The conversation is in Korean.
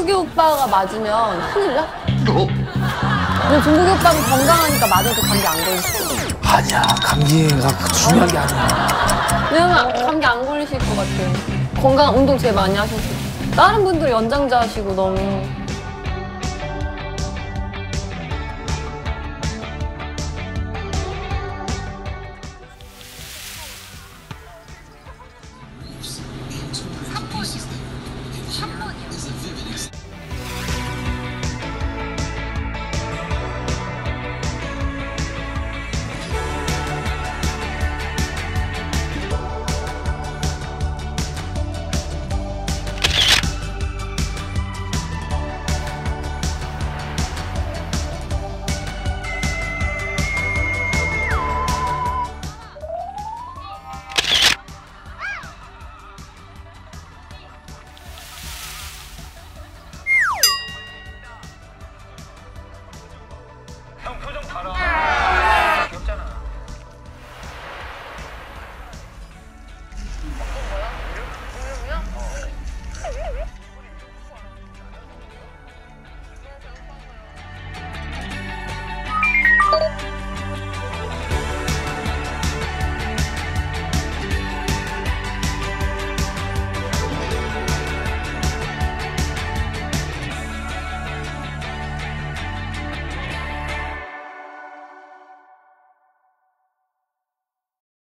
종국이 오빠가 맞으면 큰일 나? 근데 종국이 오빠는 건강하니까 맞아도 감기 안 걸리시고. 아니야, 감기가 중요한 게 아니야. 왜냐면 감기 안 걸리실 것 같아요. 건강 운동 제일 많이 하셔서. 다른 분들 연장자 하시고 너무